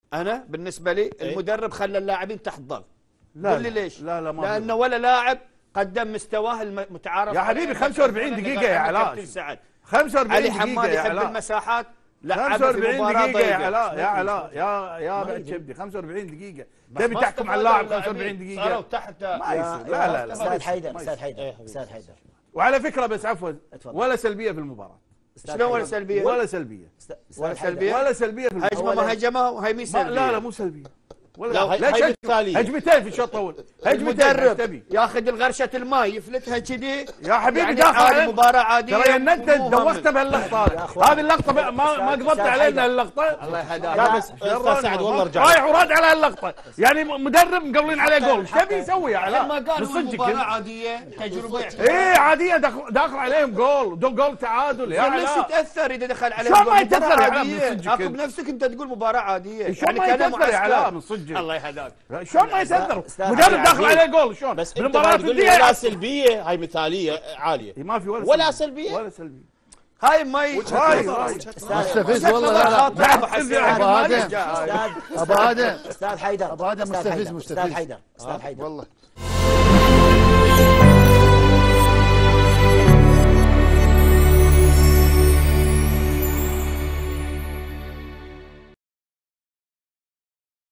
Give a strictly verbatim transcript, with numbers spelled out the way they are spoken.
انا بالنسبه لي المدرب خلى اللاعبين تحت ضغط. لا قل لي ليش؟ لا لا ما لانه ولا لاعب قدم مستواه المتعارف يا حبيبي. خمسة وأربعين دقيقة يا علاء، خمسة خمسة وأربعين علي دقيقة حماد يا يحب علاء، المساحات، خمسة وأربعين دقيقة يا علاء، يا علاء يا يا بعد شبدي خمسة وأربعين دقيقة تبي تحكم على اللاعب خمسة وأربعين دقيقة؟ صاروا تحت ما يصير. لا لا لا استاذ حيدر، استاذ حيدر، استاذ حيدر. وعلى فكرة بس عفوا، ولا سلبية في المباراة. شلون ولا سلبية؟ ولا سلبية ولا سلبية؟ ولا سلبية في المباراة. هجمة ما هجمها وهي مين سلبية؟ لا لا مو سلبية. لا هي مثالية. هجمتين في الشوط الاول. المدرب ياخذ الغرشة الماء يفلتها كذي يا حبيبي، يعني داخل على مباراة عادية. ترى انت دوختنا بهاللقطة هذه اللقطة، ما ما قبضت علينا اللقطة. الله يهداك. لا بس استاذ سعد والله رجع رايح وراد على هاللقطة، يعني مدرب مقبلين عليه جول، ايش تبي يسوي يا علاء؟ ما قالوا بالصدق مباراة كذا. عادية تجربة. ايه عادية، داخل داخل عليهم جول، دول جول تعادل يا ليش علاء. يتأثر إذا دخل عليهم شلون جول؟ ما يتأثر مباراة يا علاء عادية. من صدق اكو كذا؟ بنفسك انت تقول مباراة عادية. شلون ما يتأثر يا علاء من صدق؟ الله يهداك. شلون ما يتأثر؟ مدرب داخل عليه جول شلون؟ بس انت بالمباراة تقول لي ولا سلبية، هاي مثالية عالية. ما في ولا ولا سلبية سلبية ولا سلبية. هاي ما ي... مستفز والله. لا لا ابو ابو ادم، استاذ ابو ادم، استاذ حيدر، ابو ادم مستفز استاذ مستفز حيدر، استاذ حيدر. والله